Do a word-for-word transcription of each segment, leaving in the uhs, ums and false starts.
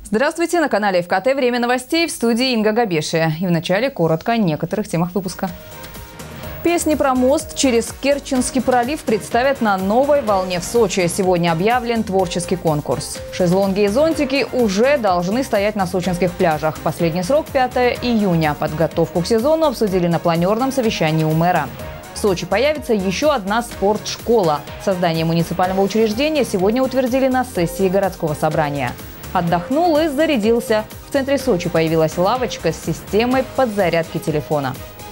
Здравствуйте, на канале эф ка тэ «Время новостей», в студии Инга Габешия. И вначале коротко о некоторых темах выпуска. Песни про мост через Керченский пролив представят на новой волне в Сочи. Сегодня объявлен творческий конкурс. Шезлонги и зонтики уже должны стоять на сочинских пляжах. Последний срок – пятое июня. Подготовку к сезону обсудили на планерном совещании у мэра. В Сочи появится еще одна спортшкола. Создание муниципального учреждения сегодня утвердили на сессии городского собрания. Отдохнул и зарядился. В центре Сочи появилась лавочка с системой подзарядки телефона.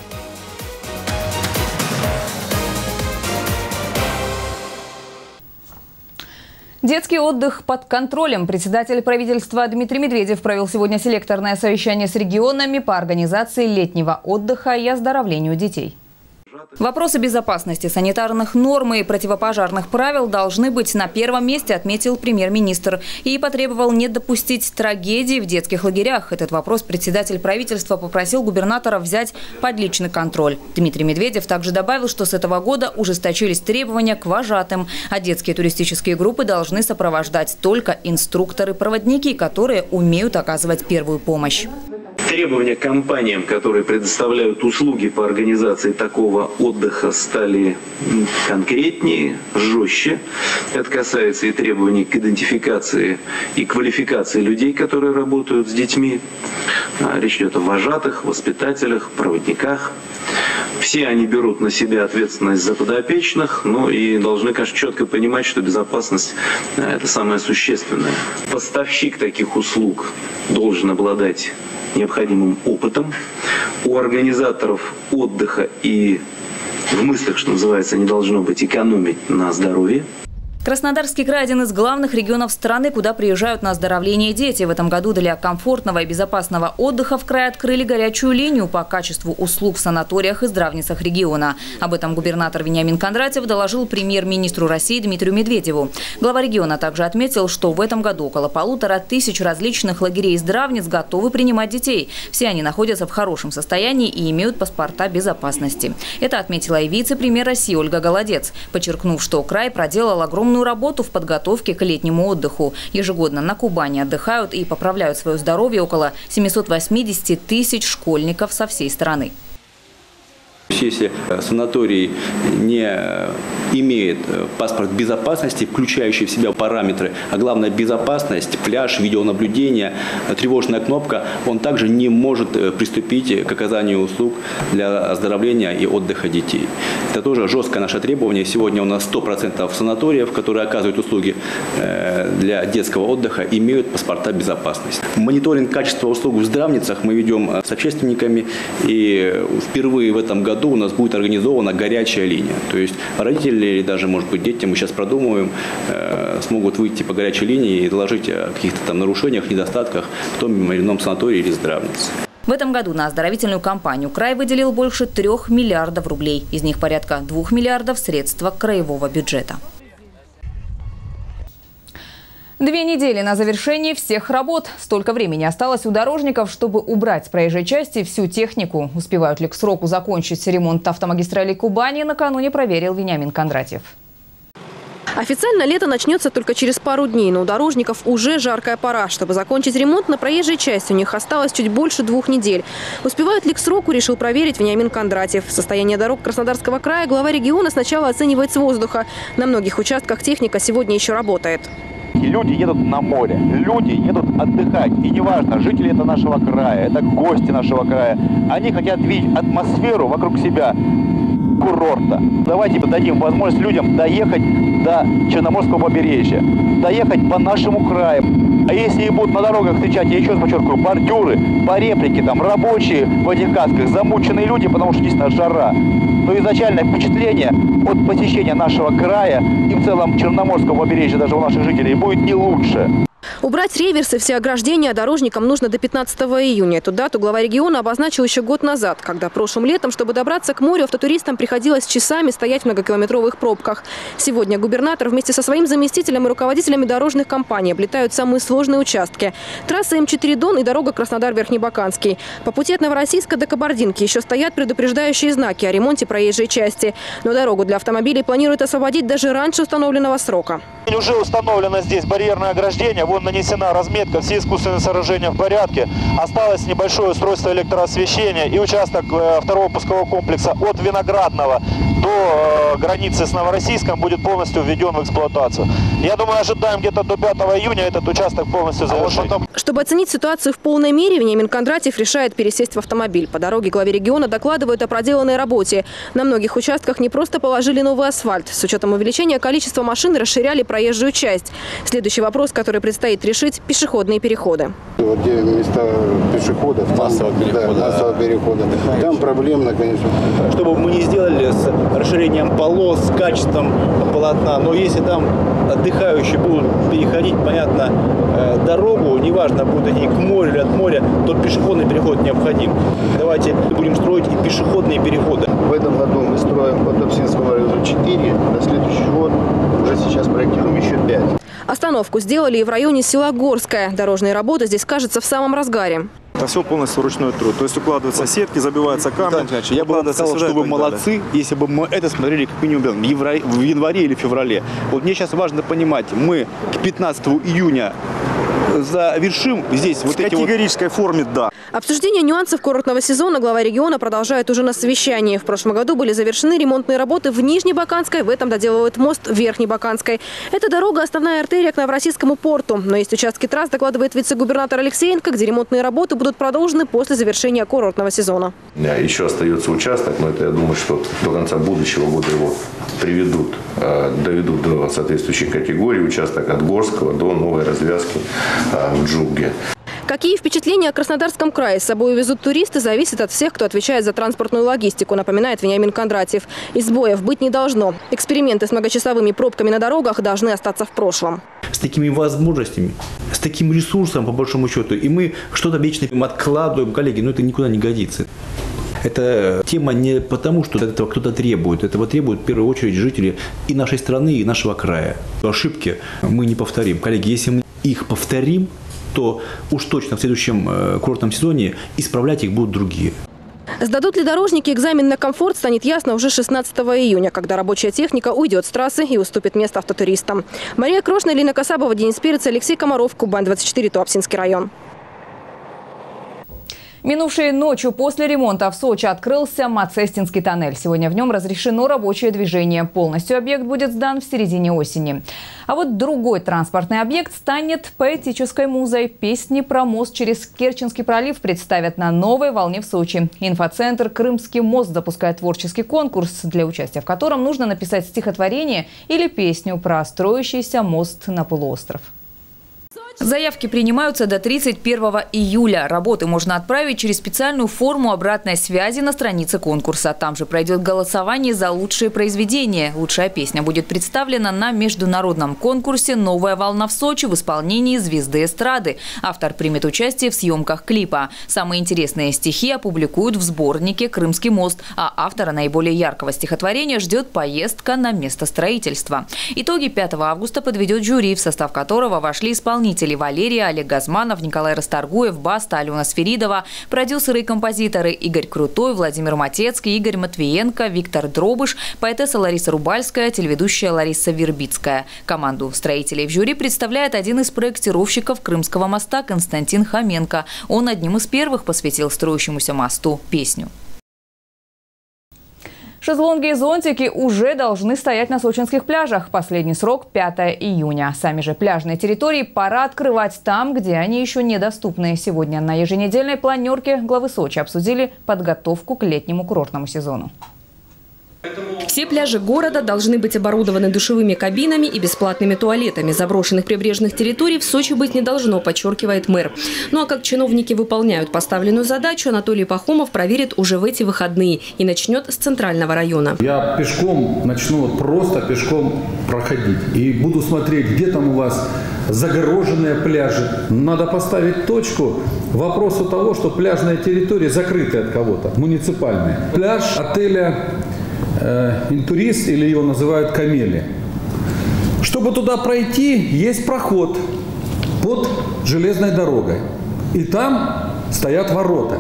Детский отдых под контролем. Председатель правительства Дмитрий Медведев провел сегодня селекторное совещание с регионами по организации летнего отдыха и оздоровлению детей. Вопросы безопасности, санитарных норм и противопожарных правил должны быть на первом месте, отметил премьер-министр. И потребовал не допустить трагедий в детских лагерях. Этот вопрос председатель правительства попросил губернатора взять под личный контроль. Дмитрий Медведев также добавил, что с этого года ужесточились требования к вожатым. А детские туристические группы должны сопровождать только инструкторы-проводники, которые умеют оказывать первую помощь. Требования к компаниям, которые предоставляют услуги по организации такого отдыха, стали конкретнее, жестче. Это касается и требований к идентификации и квалификации людей, которые работают с детьми. Речь идет о вожатых, воспитателях, проводниках. Все они берут на себя ответственность за подопечных, ну и должны, конечно, четко понимать, что безопасность – это самое существенное. Поставщик таких услуг должен обладать необходимым опытом. У организаторов отдыха и в мыслях, что называется, не должно быть экономить на здоровье. Краснодарский край – один из главных регионов страны, куда приезжают на оздоровление дети. В этом году для комфортного и безопасного отдыха в крае открыли горячую линию по качеству услуг в санаториях и здравницах региона. Об этом губернатор Вениамин Кондратьев доложил премьер-министру России Дмитрию Медведеву. Глава региона также отметил, что в этом году около полутора тысяч различных лагерей и здравниц готовы принимать детей. Все они находятся в хорошем состоянии и имеют паспорта безопасности. Это отметила и вице-премьер России Ольга Голодец, подчеркнув, что край проделал огромную работу в подготовке к летнему отдыху. Ежегодно на Кубани отдыхают и поправляют свое здоровье около семисот восьмидесяти тысяч школьников со всей страны. Если санаторий не имеет паспорт безопасности, включающий в себя параметры, а главное безопасность, пляж, видеонаблюдение, тревожная кнопка, он также не может приступить к оказанию услуг для оздоровления и отдыха детей. Это тоже жесткое наше требование. Сегодня у нас сто процентов санаториев, которые оказывают услуги для детского отдыха, имеют паспорта безопасности. Мониторинг качества услуг в здравницах мы ведем с общественниками, и впервые в этом году у нас будет организована горячая линия. То есть родители или даже, может быть, дети, мы сейчас продумываем, э, смогут выйти по горячей линии и доложить о каких-то там нарушениях, недостатках в том или ином санатории или здравнице. В этом году на оздоровительную кампанию край выделил больше трех миллиардов рублей. Из них порядка двух миллиардов средства краевого бюджета. Две недели на завершение всех работ. Столько времени осталось у дорожников, чтобы убрать с проезжей части всю технику. Успевают ли к сроку закончить ремонт автомагистрали Кубани, накануне проверил Вениамин Кондратьев. Официально лето начнется только через пару дней, но у дорожников уже жаркая пора. Чтобы закончить ремонт на проезжей части, у них осталось чуть больше двух недель. Успевают ли к сроку, решил проверить Вениамин Кондратьев. Состояние дорог Краснодарского края глава региона сначала оценивает с воздуха. На многих участках техника сегодня еще работает. Люди едут на море, люди едут отдыхать. И неважно, жители это нашего края, это гости нашего края. Они хотят видеть атмосферу вокруг себя курорта. Давайте дадим возможность людям доехать до Черноморского побережья, доехать по нашему краю. А если и будут на дорогах встречать, я еще раз подчеркиваю, бордюры, по реплике, там рабочие в этих касках, замученные люди, потому что действительно жара. Но изначальное впечатление от посещения нашего края и в целом Черноморского побережья даже у наших жителей будет не лучше. Убрать реверсы, все ограждения дорожникам нужно до пятнадцатого июня. Эту дату глава региона обозначил еще год назад, когда прошлым летом, чтобы добраться к морю, автотуристам приходилось часами стоять в многокилометровых пробках. Сегодня губернатор вместе со своим заместителем и руководителями дорожных компаний облетают самые сложные участки. Трасса эм четыре Дон и дорога Краснодар-Верхнебаканский. По пути от Новороссийска до Кабардинки еще стоят предупреждающие знаки о ремонте проезжей части. Но дорогу для автомобилей планируют освободить даже раньше установленного срока. Уже установлено здесь барьерное ограждение. Вон на нанесена разметка, все искусственные сооружения в порядке. Осталось небольшое устройство электроосвещения, и участок второго пускового комплекса от Виноградного до границы с Новороссийском будет полностью введен в эксплуатацию. Я думаю, ожидаем где-то до пятого июня этот участок полностью завершить. А вот Чтобы оценить ситуацию в полной мере, Вениамин Кондратьев решает пересесть в автомобиль. По дороге главе региона докладывают о проделанной работе. На многих участках не просто положили новый асфальт. С учетом увеличения количества машин расширяли проезжую часть. Следующий вопрос, который предстоит решить – пешеходные переходы. Вот где места пешеходов, массового перехода, да, массового перехода. Там проблемно, конечно. Чтобы мы не сделали с расширением полос, с качеством полотна, но если там отдыхающие будут переходить, понятно, дорогу, неважно, будут они к морю или от моря, то пешеходный переход необходим. Давайте будем строить и пешеходные переходы. В этом году мы строим по Туапсинскому району четыре, на следующий год уже сейчас проектируем еще пять. Остановку сделали и в районе села Горское. Дорожные работы здесь, кажется, в самом разгаре. Это все полностью ручной труд. То есть укладываются сетки, забиваются камни. Да, я бы сказал, что вы молодцы, если бы мы это смотрели как минимум в январе или феврале. Вот мне сейчас важно понимать, мы к пятнадцатому июня завершим здесь вот в эти категорической вот... форме, да. Обсуждение нюансов курортного сезона глава региона продолжает уже на совещании. В прошлом году были завершены ремонтные работы в Нижнебаканской, в этом доделывают мост в Верхнебаканской. Эта дорога – основная артерия к Новороссийскому порту. Но есть участки трасс, докладывает вице-губернатор Алексеенко, где ремонтные работы будут продолжены после завершения курортного сезона. Еще остается участок, но это, я думаю, что до конца будущего года его приведут, доведут до соответствующей категории. Участок от Горского до новой развязки в Джугге. Какие впечатления о Краснодарском крае с собой увезут туристы, зависит от всех, кто отвечает за транспортную логистику, напоминает Вениамин Кондратьев. И сбоев быть не должно. Эксперименты с многочасовыми пробками на дорогах должны остаться в прошлом. С такими возможностями, с таким ресурсом, по большому счету, и мы что-то вечно откладываем, коллеги, но это никуда не годится. Эта тема не потому, что этого кто-то требует. Этого требуют в первую очередь жители и нашей страны, и нашего края. Ошибки мы не повторим. Коллеги, если мы их повторим, то уж точно в следующем курортном сезоне исправлять их будут другие. Сдадут ли дорожники экзамен на комфорт, станет ясно уже шестнадцатого июня, когда рабочая техника уйдет с трассы и уступит место автотуристам. Мария Крошна, Лина Касабова, Денис Перец, Алексей Комаров, Кубань двадцать четыре, Туапсинский район. Минувшей ночью после ремонта в Сочи открылся Мацестинский тоннель. Сегодня в нем разрешено рабочее движение. Полностью объект будет сдан в середине осени. А вот другой транспортный объект станет поэтической музой. Песни про мост через Керченский пролив представят на новой волне в Сочи. Инфоцентр «Крымский мост» запускает творческий конкурс, для участия в котором нужно написать стихотворение или песню про строящийся мост на полуостров. Заявки принимаются до тридцать первого июля. Работы можно отправить через специальную форму обратной связи на странице конкурса. Там же пройдет голосование за лучшие произведения. Лучшая песня будет представлена на международном конкурсе «Новая волна в Сочи» в исполнении звезды эстрады. Автор примет участие в съемках клипа. Самые интересные стихи опубликуют в сборнике «Крымский мост», а автора наиболее яркого стихотворения ждет поездка на место строительства. Итоги пятого августа подведет жюри, в состав которого вошли исполнители Валерия, Олег Газманов, Николай Расторгуев, Баста, Алена Сферидова, продюсеры и композиторы Игорь Крутой, Владимир Матецкий, Игорь Матвиенко, Виктор Дробыш, поэтесса Лариса Рубальская, телеведущая Лариса Вербицкая. Команду строителей в жюри представляет один из проектировщиков Крымского моста Константин Хоменко. Он одним из первых посвятил строящемуся мосту песню. Шезлонги и зонтики уже должны стоять на сочинских пляжах. Последний срок – пятого июня. Сами же пляжные территории пора открывать там, где они еще недоступны. Сегодня на еженедельной планерке главы Сочи обсудили подготовку к летнему курортному сезону. Все пляжи города должны быть оборудованы душевыми кабинами и бесплатными туалетами. Заброшенных прибрежных территорий в Сочи быть не должно, подчеркивает мэр. Ну а как чиновники выполняют поставленную задачу, Анатолий Пахомов проверит уже в эти выходные и начнет с центрального района. Я пешком начну вот просто пешком проходить и буду смотреть, где там у вас загороженные пляжи. Надо поставить точку вопросу того, что пляжная территория закрыта от кого-то, муниципальная. Пляж отеля «Интурист», или его называют «Камели». Чтобы туда пройти, есть проход под железной дорогой. И там стоят ворота.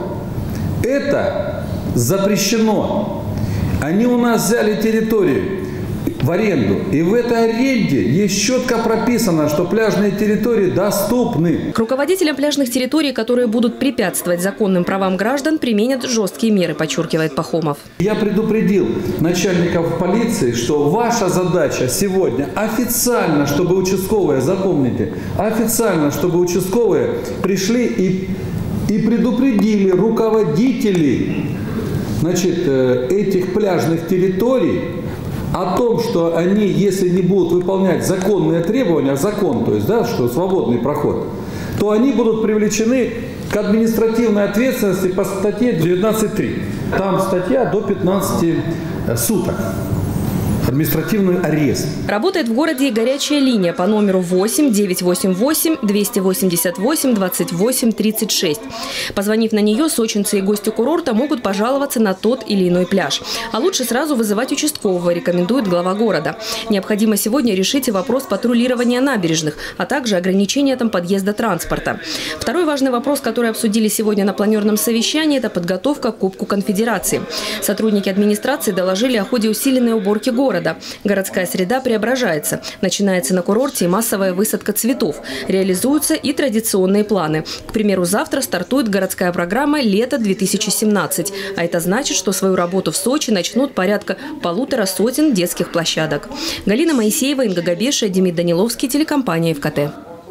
Это запрещено. Они у нас взяли территорию. в аренду. И в этой аренде есть четко прописано, что пляжные территории доступны. К руководителям пляжных территорий, которые будут препятствовать законным правам граждан, применят жесткие меры, подчеркивает Пахомов. Я предупредил начальников полиции, что ваша задача сегодня официально, чтобы участковые, запомните, официально, чтобы участковые пришли и, и предупредили руководителей, значит, этих пляжных территорий о том, что они, если не будут выполнять законные требования, закон, то есть, да, что свободный проход, то они будут привлечены к административной ответственности по статье девятнадцать три. Там статья до пятнадцати суток. Административный арест. Работает в городе и горячая линия по номеру восемь девятьсот восемьдесят восемь двести восемьдесят восемь двадцать восемь тридцать шесть. Позвонив на нее, сочинцы и гости курорта могут пожаловаться на тот или иной пляж. А лучше сразу вызывать участкового, рекомендует глава города. Необходимо сегодня решить и вопрос патрулирования набережных, а также ограничения там подъезда транспорта. Второй важный вопрос, который обсудили сегодня на планерном совещании, это подготовка к Кубку Конфедерации. Сотрудники администрации доложили о ходе усиленной уборки города. Городская среда преображается. Начинается на курорте и массовая высадка цветов. Реализуются и традиционные планы. К примеру, завтра стартует городская программа «Лето две тысячи семнадцать». А это значит, что свою работу в Сочи начнут порядка полутора сотен детских площадок. Галина Моисеева, Инга Габеша, Демид Даниловский, телекомпания ФКТ.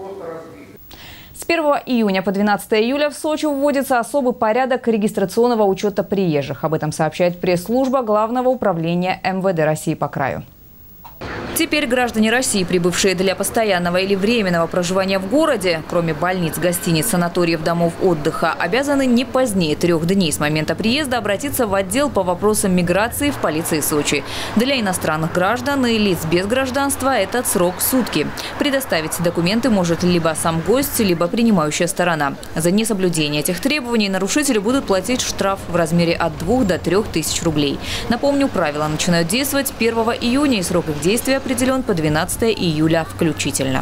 С первого июня по двенадцатое июля в Сочи вводится особый порядок регистрационного учета приезжих. Об этом сообщает пресс-служба Главного управления эм вэ дэ России по краю. Теперь граждане России, прибывшие для постоянного или временного проживания в городе, кроме больниц, гостиниц, санаториев, домов отдыха, обязаны не позднее трех дней с момента приезда обратиться в отдел по вопросам миграции в полиции Сочи. Для иностранных граждан и лиц без гражданства этот срок сутки. Предоставить документы может либо сам гость, либо принимающая сторона. За несоблюдение этих требований нарушители будут платить штраф в размере от двух до трех тысяч рублей. Напомню, правила начинают действовать первого июня и срок их действия определен по двенадцатое июля включительно.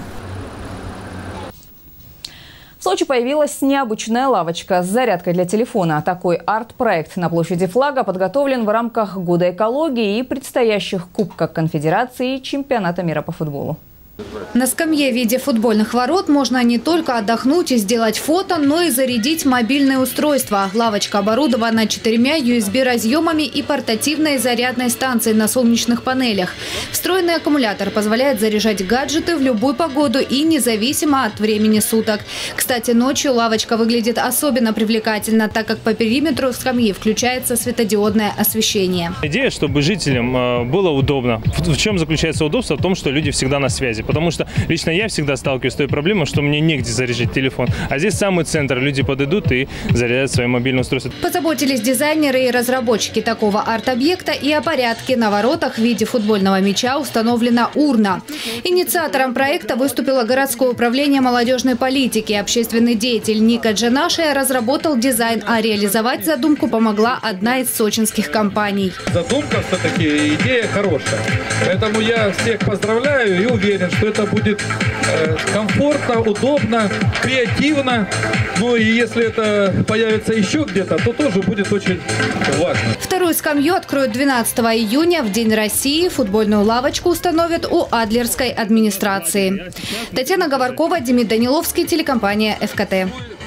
В Сочи появилась необычная лавочка с зарядкой для телефона. Такой арт-проект на площади Флага подготовлен в рамках Года экологии и предстоящих Кубка Конфедерации и Чемпионата мира по футболу. На скамье в виде футбольных ворот можно не только отдохнуть и сделать фото, но и зарядить мобильное устройство. Лавочка оборудована четырьмя ю эс би-разъемами и портативной зарядной станцией на солнечных панелях. Встроенный аккумулятор позволяет заряжать гаджеты в любую погоду и независимо от времени суток. Кстати, ночью лавочка выглядит особенно привлекательно, так как по периметру скамьи включается светодиодное освещение. Идея, чтобы жителям было удобно. В чем заключается удобство? В том, что люди всегда на связи. Потому что лично я всегда сталкиваюсь с той проблемой, что мне негде заряжать телефон. А здесь самый центр. Люди подойдут и зарядят свои мобильные устройства. Позаботились дизайнеры и разработчики такого арт-объекта и о порядке. На воротах в виде футбольного мяча установлена урна. Инициатором проекта выступило городское управление молодежной политики. Общественный деятель Ника Джанашия разработал дизайн, а реализовать задумку помогла одна из сочинских компаний. Задумка все-таки, идея хорошая. Поэтому я всех поздравляю и уверен, что это будет э, комфортно, удобно, креативно. Ну и если это появится еще где-то, то тоже будет очень важно. Вторую скамью откроют двенадцатого июня. В День России футбольную лавочку установят у Адлерской администрации. Татьяна Говоркова, Демид Даниловский, телекомпания ФКТ.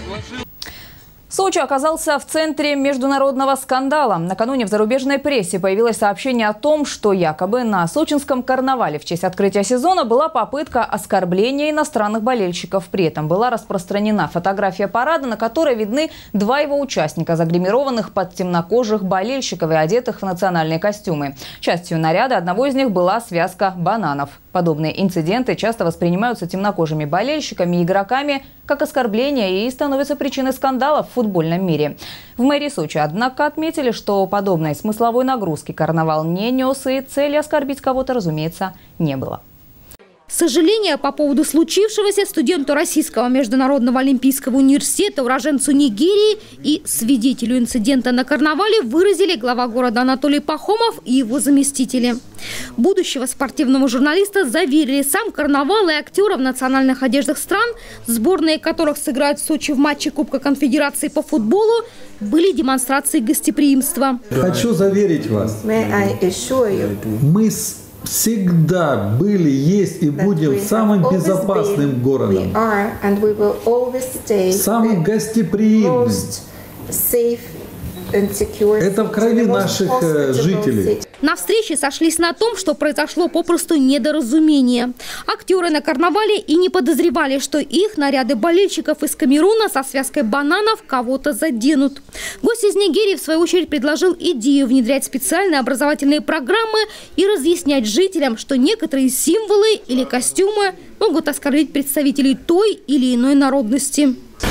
Сочи оказался в центре международного скандала. Накануне в зарубежной прессе появилось сообщение о том, что якобы на сочинском карнавале в честь открытия сезона была попытка оскорбления иностранных болельщиков. При этом была распространена фотография парада, на которой видны два его участника, загримированных под темнокожих болельщиков и одетых в национальные костюмы. Частью наряда одного из них была связка бананов. Подобные инциденты часто воспринимаются темнокожими болельщиками и игроками как оскорбление и становятся причиной скандалов в футбольном мире. В мэрии Сочи, однако, отметили, что подобной смысловой нагрузки карнавал не нес и цели оскорбить кого-то, разумеется, не было. Сожаление по поводу случившегося студенту Российского международного олимпийского университета, уроженцу Нигерии и свидетелю инцидента на карнавале выразили глава города Анатолий Пахомов и его заместители. Будущего спортивного журналиста заверили сам карнавал и актеры в национальных одеждах стран, сборные которых сыграют в Сочи в матче Кубка Конфедерации по футболу, были демонстрацией гостеприимства. Хочу заверить вас, мы с всегда были, есть и будем самым безопасным городом, самым гостеприимным. Это в крови наших жителей. На встрече сошлись на том, что произошло попросту недоразумение. Актеры на карнавале и не подозревали, что их наряды болельщиков из Камеруна со связкой бананов кого-то заденут. Гость из Нигерии, в свою очередь, предложил идею внедрять специальные образовательные программы и разъяснять жителям, что некоторые символы или костюмы могут оскорбить представителей той или иной народности.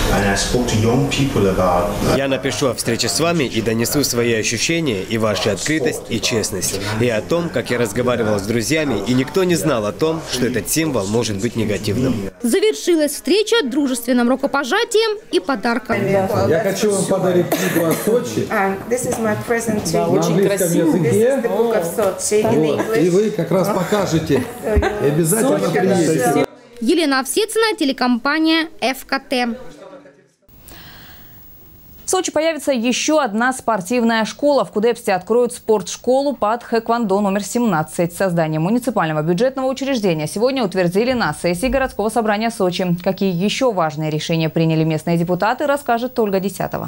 Я напишу о встрече с вами и донесу свои ощущения и вашу открытость и честность. И о том, как я разговаривал с друзьями, и никто не знал о том, что этот символ может быть негативным. Завершилась встреча дружественным рукопожатием и подарком. Я хочу вам подарить книгу о Сочи. На английском языке. Вот. И вы как раз покажете. И обязательно приедете. Елена Овсецина, телекомпания эф ка тэ. В Сочи появится еще одна спортивная школа. В Кудепсте откроют спортшколу по тхэквондо номер семнадцать. Создание муниципального бюджетного учреждения сегодня утвердили на сессии городского собрания Сочи. Какие еще важные решения приняли местные депутаты, расскажет Ольга Десятова.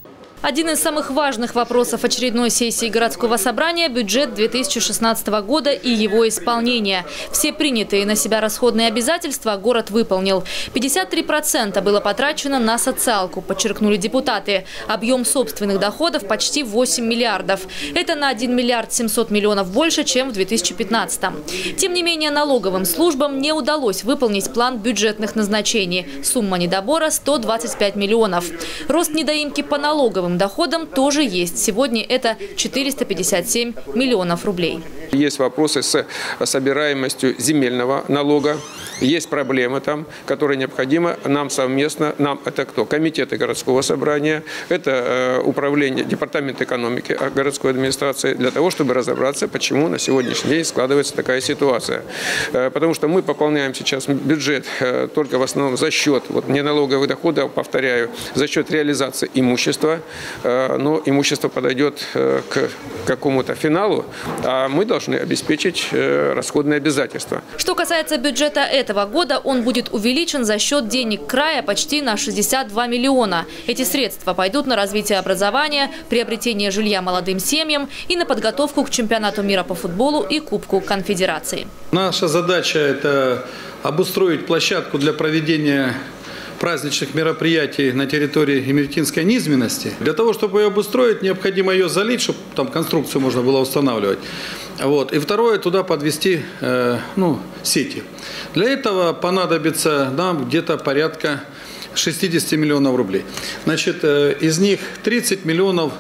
Один из самых важных вопросов очередной сессии городского собрания – бюджет две тысячи шестнадцатого года и его исполнение. Все принятые на себя расходные обязательства город выполнил. пятьдесят три процента было потрачено на социалку, подчеркнули депутаты. Объем собственных доходов почти восемь миллиардов. Это на один миллиард семьсот миллионов больше, чем в две тысячи пятнадцатом. Тем не менее, налоговым службам не удалось выполнить план бюджетных назначений. Сумма недобора – сто двадцать пять миллионов. Рост недоимки по налоговым доходам тоже есть. Сегодня это четыреста пятьдесят семь миллионов рублей. Есть вопросы с собираемостью земельного налога. Есть проблемы там, которые необходимо нам совместно, нам это кто? Комитеты городского собрания, это э, управление, департамент экономики городской администрации, для того, чтобы разобраться, почему на сегодняшний день складывается такая ситуация. Э, потому что мы пополняем сейчас бюджет э, только в основном за счет вот, неналоговых доходов, повторяю, за счет реализации имущества. Э, но имущество подойдет э, к какому-то финалу, а мы должны обеспечить э, расходные обязательства. Что касается бюджета этого этого года, он будет увеличен за счет денег края почти на шестьдесят два миллиона. Эти средства пойдут на развитие образования, приобретение жилья молодым семьям и на подготовку к чемпионату мира по футболу и Кубку Конфедерации. Наша задача – это обустроить площадку для проведения праздничных мероприятий на территории Емельтинской низменности. Для того, чтобы ее обустроить, необходимо ее залить, чтобы там конструкцию можно было устанавливать. Вот. И второе, туда подвести э, ну, сети. Для этого понадобится нам где-то порядка шестидесяти миллионов рублей. Значит, э, из них тридцать миллионов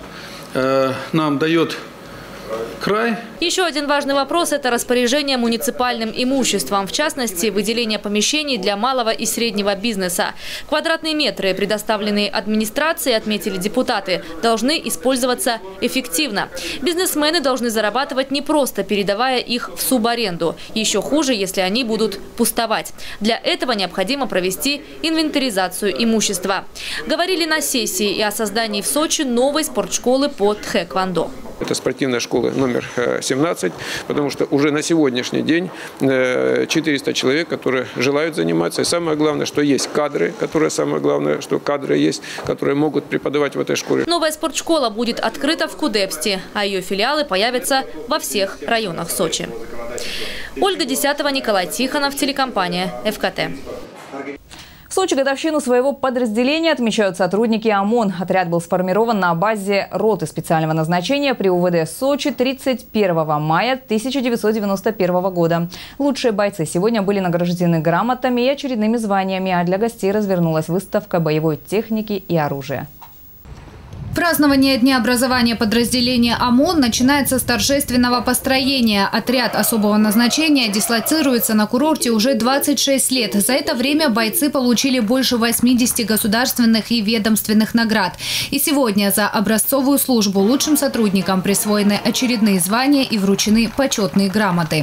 э, нам дает край. Еще один важный вопрос – это распоряжение муниципальным имуществом, в частности, выделение помещений для малого и среднего бизнеса. Квадратные метры, предоставленные администрации, отметили депутаты, должны использоваться эффективно. Бизнесмены должны зарабатывать не просто передавая их в субаренду. Еще хуже, если они будут пустовать. Для этого необходимо провести инвентаризацию имущества. Говорили на сессии и о создании в Сочи новой спортшколы по тхэквондо. Это спортивная школа номер семнадцать, потому что уже на сегодняшний день четыреста человек, которые желают заниматься. И самое главное, что есть кадры, которые самое главное, что кадры есть, которые могут преподавать в этой школе. Новая спортшкола будет открыта в Кудепсте, а ее филиалы появятся во всех районах Сочи. Ольга Десятова, Николай Тихонов, телекомпания эф ка тэ. В Сочи годовщину своего подразделения отмечают сотрудники ОМОН. Отряд был сформирован на базе роты специального назначения при у вэ дэ Сочи тридцать первого мая тысяча девятьсот девяносто первого года. Лучшие бойцы сегодня были награждены грамотами и очередными званиями, а для гостей развернулась выставка боевой техники и оружия. Празднование Дня образования подразделения ОМОН начинается с торжественного построения. Отряд особого назначения дислоцируется на курорте уже двадцать шесть лет. За это время бойцы получили больше восьмидесяти государственных и ведомственных наград. И сегодня за образцовую службу лучшим сотрудникам присвоены очередные звания и вручены почетные грамоты.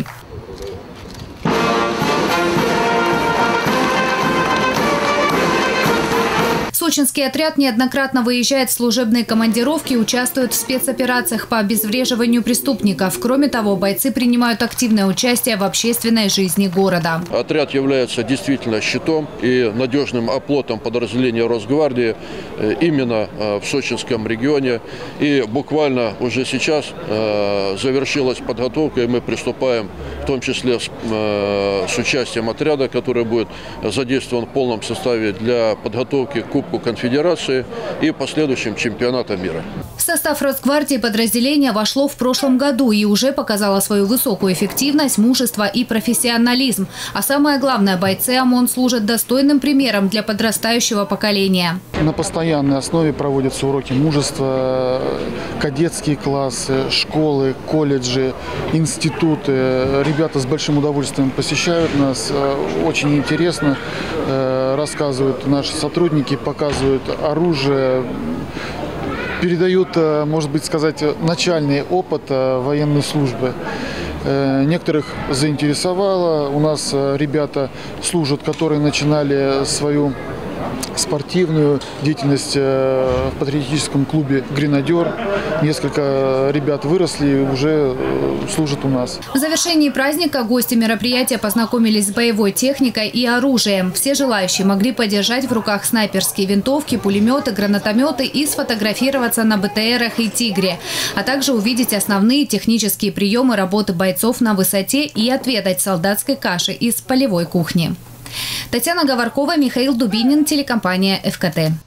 Сочинский отряд неоднократно выезжает в служебные командировки и участвует в спецоперациях по обезвреживанию преступников. Кроме того, бойцы принимают активное участие в общественной жизни города. Отряд является действительно щитом и надежным оплотом подразделения Росгвардии именно в Сочинском регионе. И буквально уже сейчас завершилась подготовка, и мы приступаем в том числе с, с участием отряда, который будет задействован в полном составе для подготовки к Кубку Конфедерации и последующим чемпионата мира. В состав Росгвардии подразделение вошло в прошлом году и уже показало свою высокую эффективность, мужество и профессионализм. А самое главное, бойцы ОМОН служат достойным примером для подрастающего поколения. На постоянной основе проводятся уроки мужества, кадетские классы, школы, колледжи, институты. Ребята с большим удовольствием посещают нас, очень интересно рассказывают наши сотрудники, показывают оружие, передают, может быть, сказать, начальный опыт военной службы. Некоторых заинтересовало. У нас ребята служат, которые начинали свою спортивную деятельность в патриотическом клубе «Гренадер». Несколько ребят выросли и уже служат у нас. В завершении праздника гости мероприятия познакомились с боевой техникой и оружием. Все желающие могли подержать в руках снайперские винтовки, пулеметы, гранатометы и сфотографироваться на бэ тэ эрах и «Тигре», а также увидеть основные технические приемы работы бойцов на высоте и отведать солдатской каши из полевой кухни. Татьяна Говоркова, Михаил Дубинин, телекомпания эф ка тэ.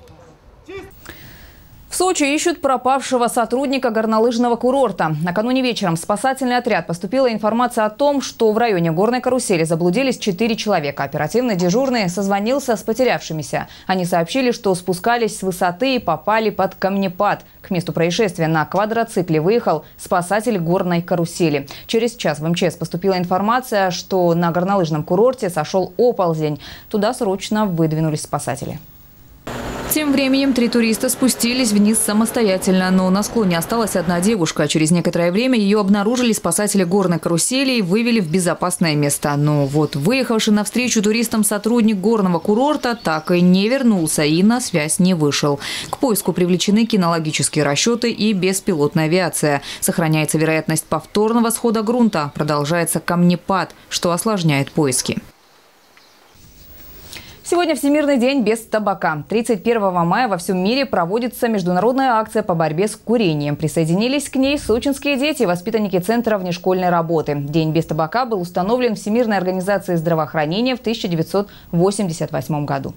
В Сочи ищут пропавшего сотрудника горнолыжного курорта. Накануне вечером в спасательный отряд поступила информация о том, что в районе горной карусели заблудились четыре человека. Оперативный дежурный созвонился с потерявшимися. Они сообщили, что спускались с высоты и попали под камнепад. К месту происшествия на квадроцикле выехал спасатель горной карусели. Через час в эм че эс поступила информация, что на горнолыжном курорте сошел оползень. Туда срочно выдвинулись спасатели. Тем временем три туриста спустились вниз самостоятельно, но на склоне осталась одна девушка. Через некоторое время ее обнаружили спасатели горной карусели и вывели в безопасное место. Но вот выехавший навстречу туристам сотрудник горного курорта так и не вернулся и на связь не вышел. К поиску привлечены кинологические расчеты и беспилотная авиация. Сохраняется вероятность повторного схода грунта. Продолжается камнепад, что осложняет поиски. Сегодня Всемирный день без табака. тридцать первого мая во всем мире проводится международная акция по борьбе с курением. Присоединились к ней сочинские дети, воспитанники Центра внешкольной работы. День без табака был установлен Всемирной организацией здравоохранения в тысяча девятьсот восемьдесят восьмом году.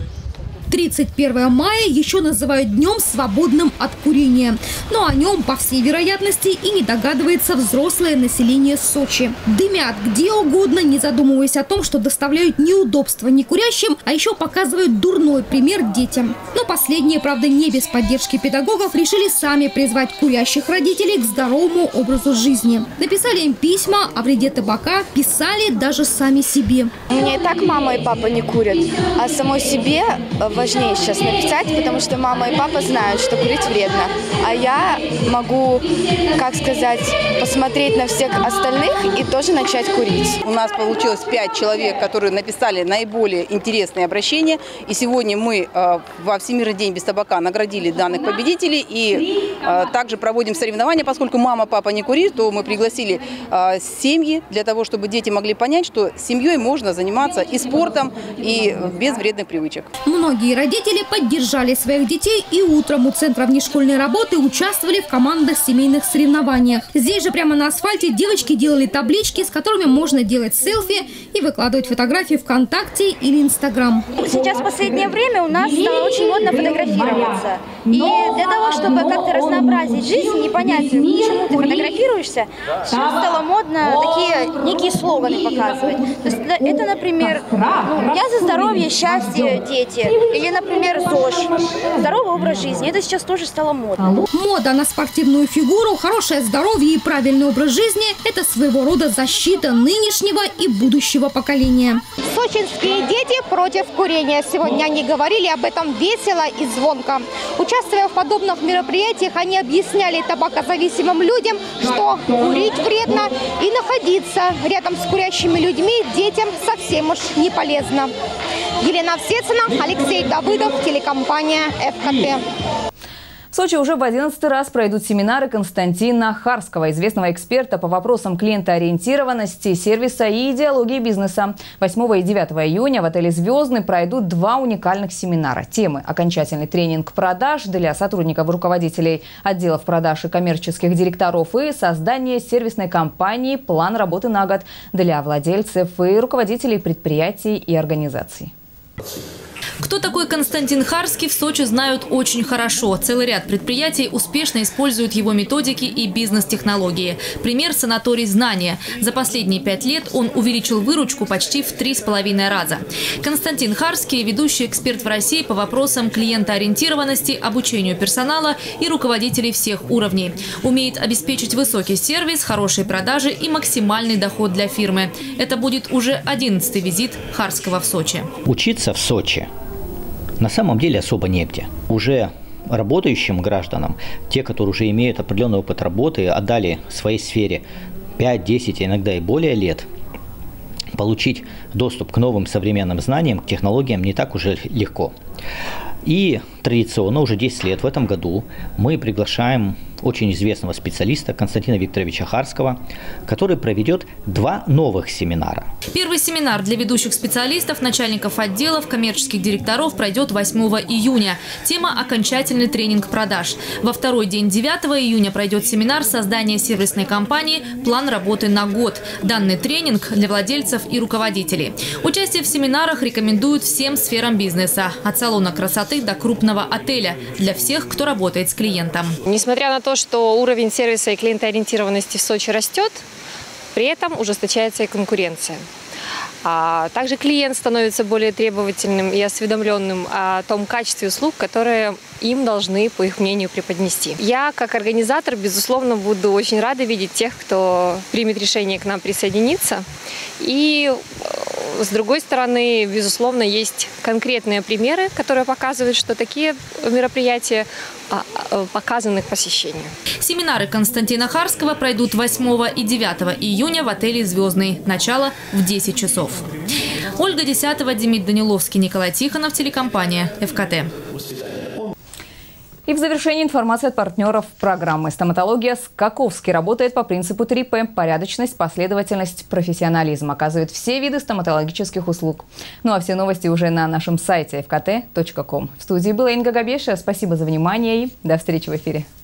тридцать первого мая еще называют днем свободным от курения. Но о нем, по всей вероятности, и не догадывается взрослое население Сочи. Дымят где угодно, не задумываясь о том, что доставляют неудобства некурящим, а еще показывают дурной пример детям. Но последние, правда, не без поддержки педагогов, решили сами призвать курящих родителей к здоровому образу жизни. Написали им письма о вреде табака, писали даже сами себе. У меня и так мама и папа не курят, а самой себе важнее сейчас написать, потому что мама и папа знают, что курить вредно. А я могу, как сказать, посмотреть на всех остальных и тоже начать курить. У нас получилось пять человек, которые написали наиболее интересные обращения. И сегодня мы э, во Всемирный день без табака наградили данных победителей. И э, также проводим соревнования, поскольку мама, папа не курит, то мы пригласили э, семьи для того, чтобы дети могли понять, что с семьей можно заниматься и спортом, и без вредных привычек. Многие родители поддержали своих детей и утром у Центра внешкольной работы участвовали в командных семейных соревнованиях. Здесь же прямо на асфальте девочки делали таблички, с которыми можно делать селфи и выкладывать фотографии ВКонтакте или Инстаграм. Сейчас в последнее время у нас стало очень модно фотографироваться. И для того, чтобы как-то разнообразить жизнь и понять, почему ты фотографируешься, сейчас стало модно такие некие слоганы показывать. То есть это, например, ну, «Я за здоровье, счастье, дети». Или, например, ЗОЖ. Здоровый образ жизни. Это сейчас тоже стало модно. Мода на спортивную фигуру, хорошее здоровье и правильный образ жизни – это своего рода защита нынешнего и будущего поколения. Сочинские дети против курения. Сегодня они говорили об этом весело и звонко. Участие Участвуя в подобных мероприятиях, они объясняли табакозависимым людям, что курить вредно и находиться рядом с курящими людьми детям совсем уж не полезно. Елена Овсецина, Алексей Давыдов, телекомпания эф ка тэ. В Сочи уже в одиннадцатый раз пройдут семинары Константина Харского, известного эксперта по вопросам клиентоориентированности, сервиса и идеологии бизнеса. восьмого и девятого июня в отеле «Звездный» пройдут два уникальных семинара. Темы: окончательный тренинг продаж для сотрудников и руководителей отделов продаж и коммерческих директоров и создание сервисной компании «План работы на год» для владельцев и руководителей предприятий и организаций. Кто такой Константин Харский, в Сочи знают очень хорошо. Целый ряд предприятий успешно используют его методики и бизнес-технологии. Пример – санаторий «Знания». За последние пять лет он увеличил выручку почти в три с половиной раза. Константин Харский – ведущий эксперт в России по вопросам клиентоориентированности, обучению персонала и руководителей всех уровней. Умеет обеспечить высокий сервис, хорошие продажи и максимальный доход для фирмы. Это будет уже одиннадцатый визит Харского в Сочи. Учиться в Сочи на самом деле особо негде. Уже работающим гражданам, те, которые уже имеют определенный опыт работы, отдали своей сфере пять-десять, иногда и более лет, получить доступ к новым современным знаниям, к технологиям не так уже легко. И традиционно уже десять лет в этом году мы приглашаем очень известного специалиста Константина Викторовича Харского, который проведет два новых семинара. Первый семинар для ведущих специалистов, начальников отделов, коммерческих директоров пройдет восьмого июня. Тема – окончательный тренинг продаж. Во второй день девятого июня пройдет семинар создания сервисной компании «План работы на год». Данный тренинг для владельцев и руководителей. Участие в семинарах рекомендуют всем сферам бизнеса. От салона красоты до крупного отеля. Для всех, кто работает с клиентом. Несмотря на то, что уровень сервиса и клиентоориентированности в Сочи растет, при этом ужесточается и конкуренция. А также клиент становится более требовательным и осведомленным о том качестве услуг, которые им должны, по их мнению, преподнести. Я, как организатор, безусловно, буду очень рада видеть тех, кто примет решение к нам присоединиться. И, с другой стороны, безусловно, есть конкретные примеры, которые показывают, что такие мероприятия показаны к посещению. Семинары Константина Харского пройдут восьмого и девятого июня в отеле «Звездный». Начало в десять часов. Ольга Десятова, Демид Даниловский, Николай Тихонов, телекомпания эф ка тэ. И в завершении информация от партнеров программы. Стоматология Скаковский работает по принципу три пэ. Порядочность, последовательность, профессионализм. Оказывает все виды стоматологических услуг. Ну а все новости уже на нашем сайте эф ка тэ точка ком. В студии была Инга Габеша. Спасибо за внимание и до встречи в эфире.